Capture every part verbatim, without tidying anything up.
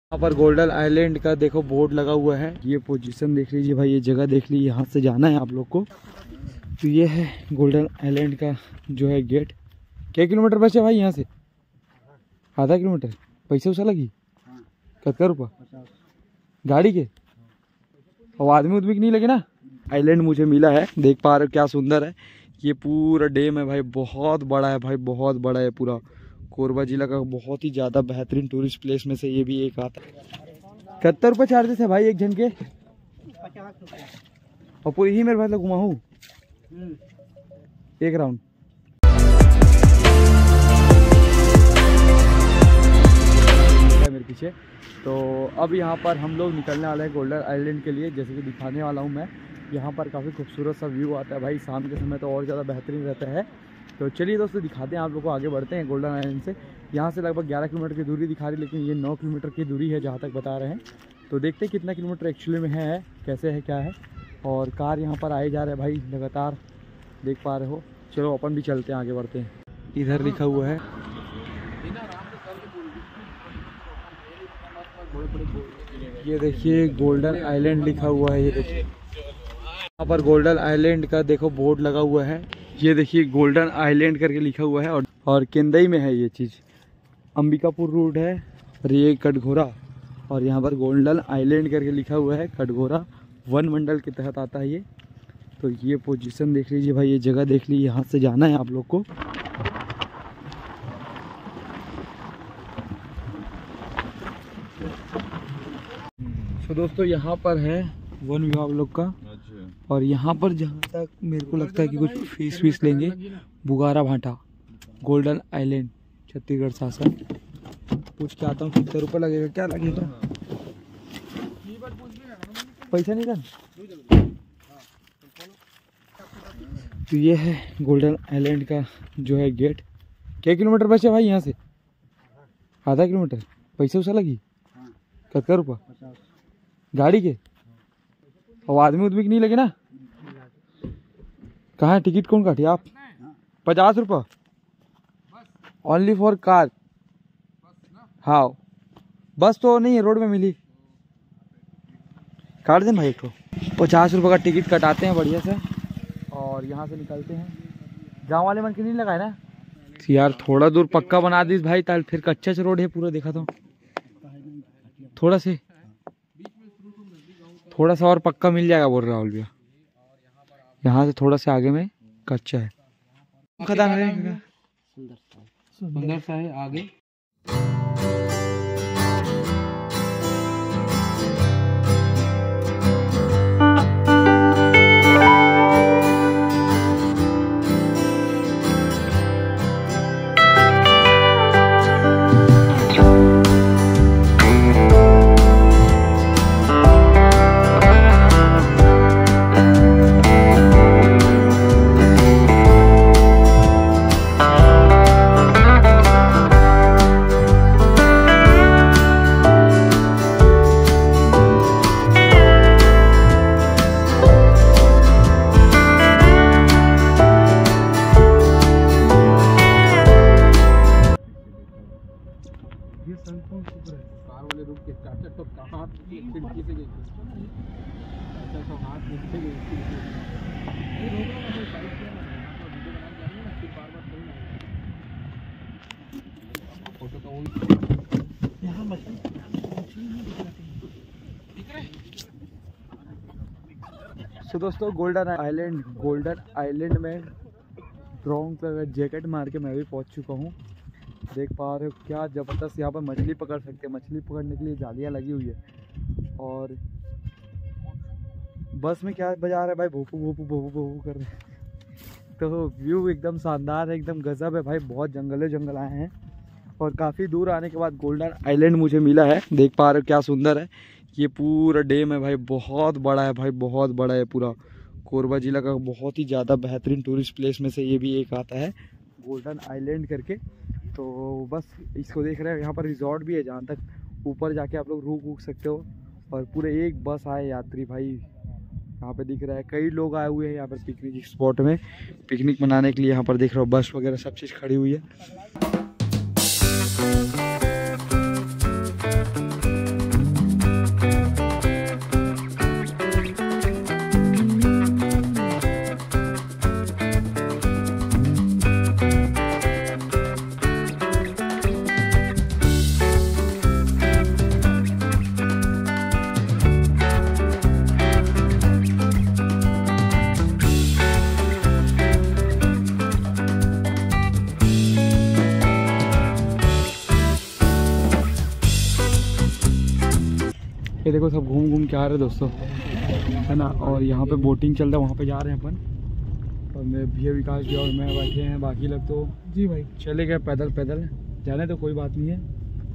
यहाँ पर golden island का देखो बोर्ड लगा हुआ है। ये पोजीशन देख लीजिए भाई, ये जगह देख लीजिए, यहाँ से जाना है आप लोग को। तो ये है गोल्डन आइलैंड का जो है गेट। क्या किलोमीटर बचे भाई यहाँ से? आधा किलोमीटर। पैसे उसा लगी कतका रुपया गाड़ी के? और आदमी उदमी नहीं लगे ना। आइलैंड मुझे मिला है, देख पा रहे हो क्या सुंदर है। ये पूरा डैम है भाई, बहुत बड़ा है भाई, बहुत बड़ा है। पूरा कोरबा जिला का बहुत ही ज़्यादा बेहतरीन टूरिस्ट प्लेस में से ये भी एक आता है। कितना रुपये चार्जेस है भाई एक जन के? पचास रुपये। और पूरी ही मेरे भाई घुमा हूँ एक राउंड। मेरे पीछे तो अब यहाँ पर हम लोग निकलने वाले हैं गोल्डन आइलैंड के लिए। जैसे कि दिखाने वाला हूँ मैं, यहाँ पर काफ़ी खूबसूरत सा व्यू आता है भाई। शाम के समय तो और ज़्यादा बेहतरीन रहता है। तो चलिए दोस्तों दिखाते हैं आप लोगों को, आगे बढ़ते हैं। गोल्डन आइलैंड से यहाँ से लगभग ग्यारह किलोमीटर की दूरी दिखा रही, लेकिन ये नौ किलोमीटर की दूरी है जहाँ तक बता रहे हैं। तो देखते हैं कितना किलोमीटर एक्चुअली में है, कैसे है, क्या है। और कार यहाँ पर आए जा रहे हैं भाई लगातार, देख पा रहे हो। चलो अपन भी चलते हैं, आगे बढ़ते हैं। इधर लिखा हुआ है, ये देखिए गोल्डन आइलैंड लिखा हुआ है। ये देखिए यहाँ पर गोल्डन आइलैंड का देखो बोर्ड लगा हुआ है। ये देखिए गोल्डन आइलैंड करके लिखा हुआ है। और और केंदई में है ये चीज़। अंबिकापुर रोड है और ये कटघोरा, और यहाँ पर गोल्डन आइलैंड करके लिखा हुआ है। कटघोरा वन मंडल के तहत आता है ये। तो ये पोजीशन देख लीजिए भाई, ये जगह देख लीजिए, यहाँ से जाना है आप लोग को। तो दोस्तों यहाँ पर है वन विभाग लोग का। और यहाँ पर जहाँ तक मेरे को लगता है कि कुछ फीस वीस लेंगे। बुगारा भाटा गोल्डन आइलैंड छत्तीसगढ़ शासन। पूछ के आता हूँ कितने रुपये लगेगा, क्या लगेगा। पैसा नहीं था। तो ये है गोल्डन आइलैंड का जो है गेट। क्या किलोमीटर बचे भाई यहाँ से? आधा किलोमीटर। पैसा उसा लगी कितना रुपया गाड़ी के? और आदमी उदमी नहीं लगे ना। कहाँ है टिकट, कौन काटी आप? पचास रुपया ओनली फॉर कार। हाँ बस तो नहीं है, रोड में मिली। काट दें भाई एक तो। पचास रुपये का टिकट कटाते हैं बढ़िया से और यहाँ से निकलते हैं। गाँव वाले मन के नहीं लगाए ना यार, थोड़ा दूर पक्का बना दी भाई, ताल फिर कच्चा सा रोड है पूरा। देखा तो थोड़ा से थोड़ा सा और पक्का मिल जाएगा बोल राहुल भैया। यहाँ से थोड़ा सा आगे में कच्चा है। खदान है, सुंदर सा है आगे। कार वाले रुक के चाचा तो कहाँ खिड़की से गई, चाचा तो हाथ नीचे गई। फोटो तो वही यहाँ सो दोस्तों गोल्डन आइलैंड गोल्डन आइलैंड में ड्रोन का जैकेट मार के मैं भी पहुंच चुका हूँ। देख पा रहे हो क्या ज़बरदस्त यहाँ पर मछली पकड़ सकते हैं। मछली पकड़ने के लिए जालियाँ लगी हुई है। और बस में क्या बजा रहा है भाई, भोपू भोपू भोपू भोपू कर रहे हैं। तो व्यू एकदम शानदार है, एकदम गजब है भाई। बहुत जंगले जंगल आए हैं और काफ़ी दूर आने के बाद गोल्डन आइलैंड मुझे मिला है। देख पा रहे हो क्या सुंदर है। ये पूरा डैम है भाई, बहुत बड़ा है भाई, बहुत बड़ा है। पूरा कोरबा जिला का बहुत ही ज़्यादा बेहतरीन टूरिस्ट प्लेस में से ये भी एक आता है, गोल्डन आइलैंड करके। तो बस इसको देख रहे हैं। यहाँ पर रिजॉर्ट भी है जहाँ तक ऊपर जाके आप लोग रुक रुक सकते हो। और पूरे एक बस आए यात्री भाई यहाँ पे दिख रहा है। कई लोग आए हुए हैं यहाँ पर पिकनिक स्पॉट में, पिकनिक मनाने के लिए। यहाँ पर देख रहे हो बस वगैरह सब चीज़ खड़ी हुई है। ये देखो सब घूम घूम के आ रहे हैं दोस्तों, है ना। और यहाँ पे बोटिंग चल रहा है, वहाँ पे जा रहे हैं अपन। और मैं भैया विकास जी और मैं बैठे हैं, बाकी लोग तो जी भाई चले गए पैदल पैदल, जाने तो कोई बात नहीं है।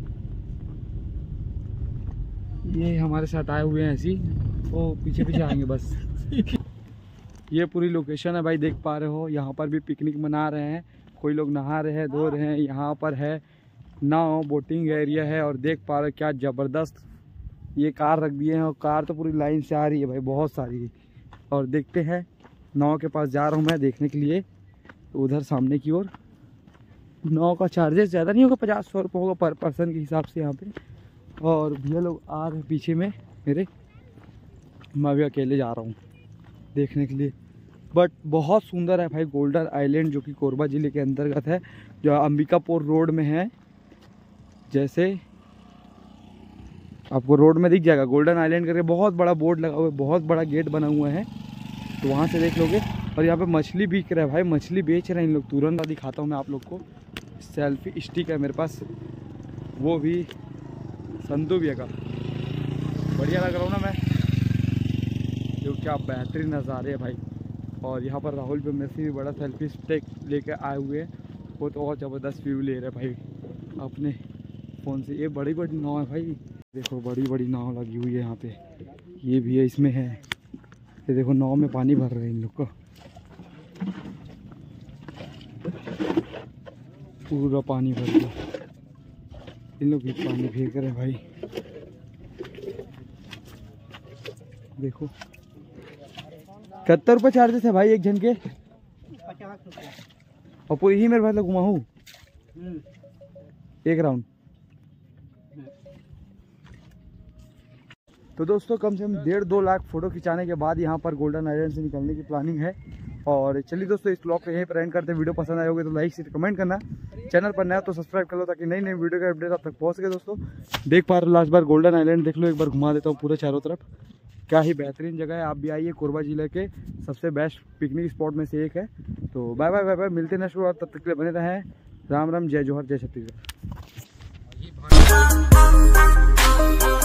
ये हमारे साथ आए हुए हैं ऐसी, वो पीछे पीछे आएंगे बस। ये पूरी लोकेशन है भाई, देख पा रहे हो। यहाँ पर भी पिकनिक मना रहे हैं, कोई लोग नहा रहे हैं, धो रहे हैं। यहाँ पर है नाव, बोटिंग एरिया है। और देख पा रहे हो क्या ज़बरदस्त ये कार रख दिए हैं, और कार तो पूरी लाइन से आ रही है भाई, बहुत सारी। और देखते हैं, नाव के पास जा रहा हूँ मैं देखने के लिए, तो उधर सामने की ओर। नाव का चार्जेस ज़्यादा नहीं होगा, पचास सौ रुपये होगा पर पर्सन के हिसाब से यहाँ पे। और भैया लोग आ रहे हैं पीछे में मेरे, मैं भी अकेले जा रहा हूँ देखने के लिए। बट बहुत सुंदर है भाई गोल्डन आइलैंड, जो कि कोरबा ज़िले के अंतर्गत है, जो अंबिकापुर रोड में है। जैसे आपको रोड में दिख जाएगा गोल्डन आइलैंड करके बहुत बड़ा बोर्ड लगा हुआ है, बहुत बड़ा गेट बना हुआ है, तो वहाँ से देख लोगे। और यहाँ पे मछली बिक रहा है भाई, मछली बेच रहे हैं इन लोग। तुरंत दिखाता हूँ मैं आप लोग को, सेल्फी स्टिक है मेरे पास, वो भी संधू भैया का, बढ़िया लग रहा हूँ ना मैं। जो क्या बेहतरीन नज़ारे है भाई। और यहाँ पर राहुल भी मेरे से भी बड़ा सेल्फी स्टिक लेकर आए हुए हैं, वो तो और ज़बरदस्त व्यू ले रहे हैं भाई अपने फ़ोन से। ये बड़ी बड़ी नाव है भाई, देखो बड़ी बड़ी नाव लगी हुई है यहाँ पे। ये भी है, इसमें है, ये देखो नाव में पानी भर रहे हैं इन लोग को, पूरा पानी भर गया। इन लोग भी पानी फेंक रहे हैं भाई, देखो। सत्तर रुपये चार्जेस है भाई एक जन के, पचास रुपये। और पूरी ही मेरे भाई घुमाऊँ एक राउंड। तो दोस्तों कम से कम डेढ़ दो लाख फ़ोटो खिंचाने के बाद यहाँ पर गोल्डन आइलैंड से निकलने की प्लानिंग है। और चलिए दोस्तों, इस ब्लॉग को यहीं पर एंड करते हैं। वीडियो पसंद आए होगे तो लाइक से कमेंट करना, चैनल पर नया तो सब्सक्राइब कर लो, ताकि नई नई वीडियो का अपडेट आप तक पहुँच सके। दोस्तों देख पा रहे हो, लास्ट बार गोल्डन आइलैंड देख लो, एक बार घुमा देता हूँ पूरे चारों तरफ। क्या ही बेहतरीन जगह है, आप भी आइए। कोरबा जिले के सबसे बेस्ट पिकनिक स्पॉट में से एक है। तो बाय बाय बाय बाय, मिलते हैं नेक्स्ट बार, तब तक के लिए बने रहें। राम राम, जय जोहर, जय छत्तीसगढ़।